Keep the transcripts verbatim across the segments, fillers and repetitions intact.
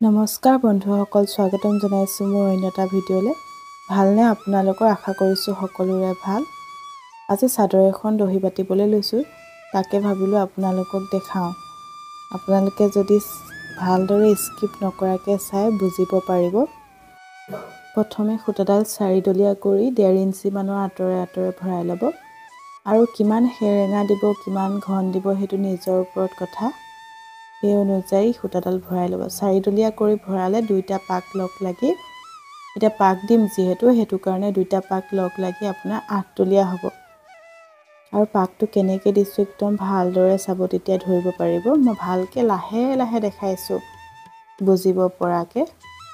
নমস্কাৰ বন্ধুসকল, স্বাগতম জনাইছোঁ মোৰ অন্য এটা ভিডিঅ'লৈ। ভালনে আপোনালোকৰ? আশা কৰিছোঁ সকলোৰে ভাল। আজি চাদৰ এখন দহি বাতিবলৈ লৈছোঁ, তাকে ভাবিলোঁ আপোনালোকক দেখাওঁ। আপোনালোকে যদি ভালদৰে স্কিপ নকৰাকৈ চাই বুজিব পাৰিব। প্ৰথমে সূতাডাল চাৰিডলীয়া কৰি ডেৰ ইঞ্চিমানৰ আঁতৰে আঁতৰে ভৰাই ল'ব। আৰু কিমান সেৰেঙা দিব, কিমান ঘন দিব, সেইটো নিজৰ ওপৰত কথা। সেই অনুযায়ী সূতাডাল ভৰাই ল'ব। চাৰিডলীয়া কৰি ভৰালে দুইটা পাক লগ লাগি, এতিয়া পাক দিম যিহেতু সেইটো কাৰণে দুইটা পাক লগ লাগি আপোনাৰ আঠডলীয়া হ'ব। আৰু পাকটো কেনেকৈ দিছোঁ একদম ভালদৰে চাব, তেতিয়া ধৰিব পাৰিব। মই ভালকৈ লাহে লাহে দেখাইছোঁ বুজিব পৰাকৈ।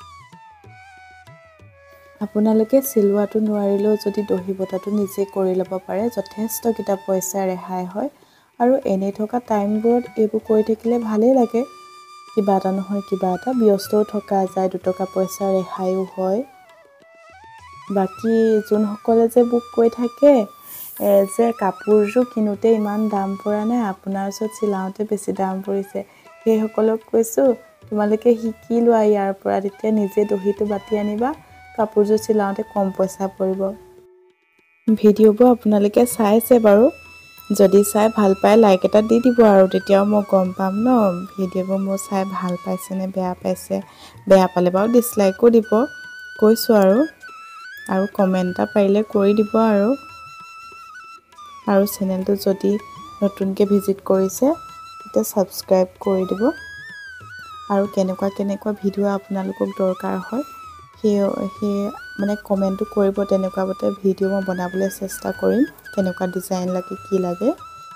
আপোনালোকে চিলোৱাটো নোৱাৰিলেও যদি দহি বটাটো নিজে কৰি ল'ব পাৰে, যথেষ্টকেইটা পইচা ৰেহাই হয়। আৰু এনেই থকা টাইমবোৰত এইবোৰ কৰি থাকিলে ভালেই লাগে। কিবা এটা নহয় কিবা এটা ব্যস্তও থকা যায়, দুটকা পইচা ৰেহাইও হয়। বাকী যোনসকলে যে বুক কৰি থাকে যে কাপোৰযোৰ কিনোতে ইমান দাম পৰা নাই, আপোনাৰ ওচৰত চিলাওঁতে বেছি দাম পৰিছে, সেইসকলক কৈছোঁ তোমালোকে শিকি লোৱা ইয়াৰ পৰা, তেতিয়া নিজে দহিটো বাতি আনিবা, কাপোৰযোৰ চিলাওঁতে কম পইচা পৰিব। ভিডিঅ'বোৰ আপোনালোকে চাইছে বাৰু, যদি চাই ভাল পায় লাইক এটা দি দিব আৰু তেতিয়াও মই গম পাম ন ভিডিঅ'বোৰ মোৰ চাই ভাল পাইছে নে বেয়া পাইছে। বেয়া পালে বাৰু ডিছলাইকো দিব, কৈছোঁ আৰু আৰু কমেণ্ট এটা পাৰিলে কৰি দিব আৰু আৰু চেনেলটো যদি নতুনকৈ ভিজিট কৰিছে তেতিয়া ছাবস্ক্ৰাইব কৰি দিব। আৰু কেনেকুৱা কেনেকুৱা ভিডিঅ' আপোনালোকক দৰকাৰ হয় সেই সেই মানে কমেণ্টটো কৰিব, তেনেকুৱা মতে ভিডিঅ' মই বনাবলৈ চেষ্টা কৰিম। কেনেকুৱা ডিজাইন লাগে কি লাগে।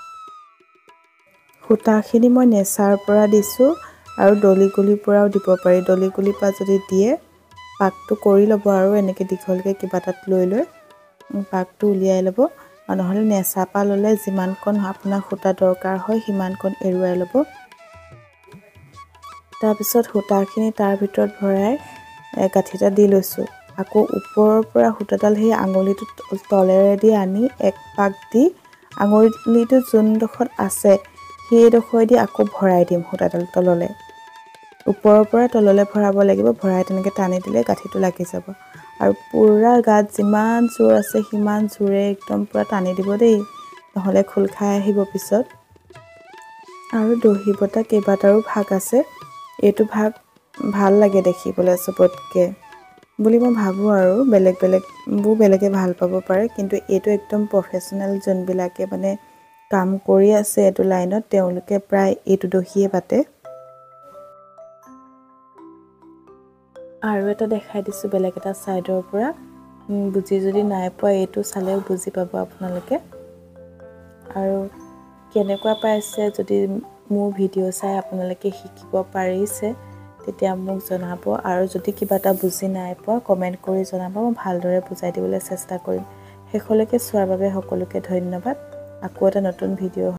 সূতাখিনি মই নেচাৰ পৰা দিছোঁ আৰু দলি গুলিৰ পৰাও দিব পাৰি। দলি গুলিৰ পৰা যদি দিয়ে পাকটো কৰি ল'ব আৰু এনেকৈ দীঘলকৈ কিবা এটাত লৈ লৈ পাকটো উলিয়াই ল'ব। আৰু নহ'লে নেচা পৰা ল'লে যিমানকণ আপোনাৰ সূতা দৰকাৰ হয় সিমানকণ এৰুৱাই ল'ব। তাৰপিছত সূতাখিনি তাৰ ভিতৰত ভৰাই গাঁঠি এটা দি লৈছোঁ। আকৌ ওপৰৰ পৰা সূতাডাল সেই আঙুলিটো তলেৰেদি আনি এক পাক দি আঙুলিটো যোনডোখৰত আছে সেইডোখৰেদি আকৌ ভৰাই দিম সূতাডাল তললৈ। ওপৰৰ পৰা তললৈ ভৰাব লাগিব, ভৰাই তেনেকৈ টানি দিলে গাঁঠিটো লাগি যাব। আৰু পূৰা গাত যিমান জোৰ আছে সিমান জোৰে একদম পূৰা টানি দিব দেই, নহ'লে খোল খাই আহিব পিছত। আৰু দহি বটা কেইবাটাৰো ভাগ আছে, এইটো ভাগ ভাল লাগে দেখিবলৈ চবতকৈ বুলি মই ভাবোঁ। আৰু বেলেগ বেলেগবোৰ বেলেগে ভাল পাব পাৰে, কিন্তু এইটো একদম প্ৰফেশ্যনেল যোনবিলাকে মানে কাম কৰি আছে এইটো লাইনত, তেওঁলোকে প্ৰায় এইটো দহিয়ে বাতে। আৰু এটা দেখাই দিছোঁ বেলেগ এটা ছাইডৰ পৰা, বুজি যদি নাই পোৱা এইটো চালেও বুজি পাব আপোনালোকে। আৰু কেনেকুৱা পাইছে, যদি মোৰ ভিডিঅ' চাই আপোনালোকে শিকিব পাৰিছে তেতিয়া মোক জনাব। আৰু যদি কিবা এটা বুজি নাই পোৱা কমেণ্ট কৰি জনাব, মই ভালদৰে বুজাই দিবলৈ চেষ্টা কৰিম। শেষলৈকে চোৱাৰ বাবে সকলোকে ধন্যবাদ। আকৌ এটা নতুন ভিডিঅ'